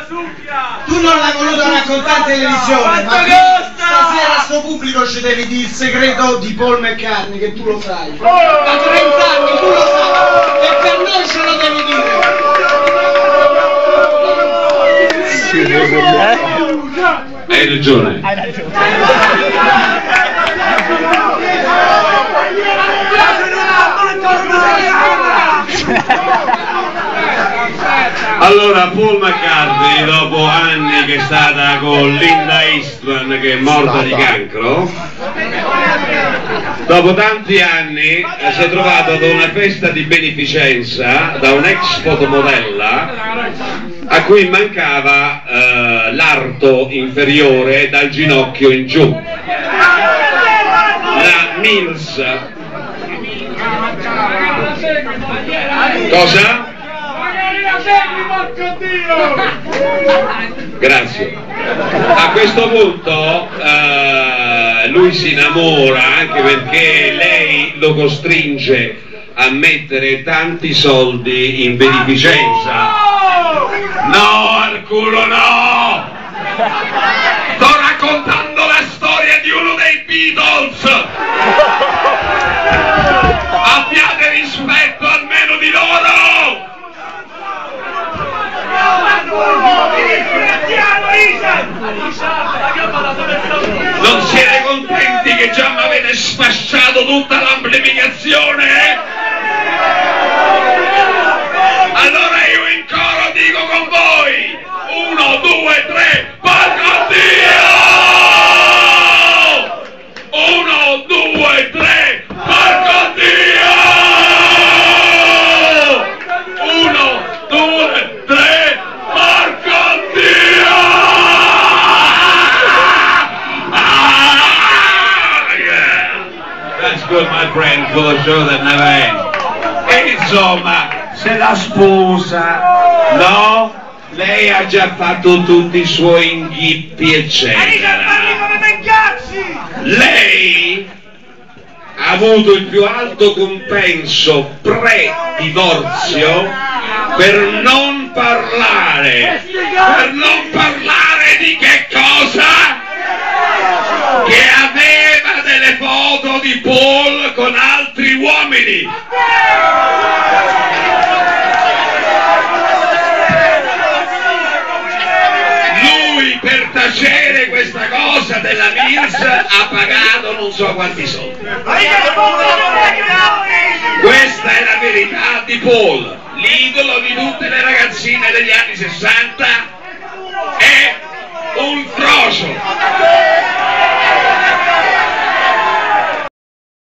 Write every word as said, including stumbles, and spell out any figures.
Tu non l'hai voluto raccontare in televisione, ma qui stasera a sto pubblico ci devi dire il segreto di Paul McCartney, che tu lo sai. Da trenta anni tu lo sai, e per noi ce lo devi dire. Hai ragione. Hai ragione. Allora, Paul McCartney, dopo anni che è stata con Linda Eastman, che è morta di cancro, dopo tanti anni si è trovato ad una festa di beneficenza da un'ex fotomodella a cui mancava eh, l'arto inferiore dal ginocchio in giù. La Mills. Cosa? Grazie. A questo punto eh, lui si innamora, anche perché lei lo costringe a mettere tanti soldi in beneficenza. No, al culo no! Sto raccontando la storia di uno dei Beatles! Abbiate rispetto almeno di loro! Non siete contenti che già mi avete sfasciato tutta l'amplificazione? Allora io in coro dico con voi: uno, due, tre, porco Dio! Uno, due, tre, porco Dio! Uno, due, tre, porco Dio! Ah, yeah. That's good, my friend, for the show that never ends. E insomma, se la sposa, no? Lei ha già fatto tutti i suoi inghippi, eccetera. Lei ha avuto il più alto compenso pre-divorzio per non parlare, per non parlare di che cosa? Che aveva delle foto di Paul con altri uomini. Lui, per tacere questa cosa della Mills, ha pagato non so quanti soldi. Questa è la verità di Paul, l'idolo di tutte le ragazzine degli anni sessanta, è un frocio.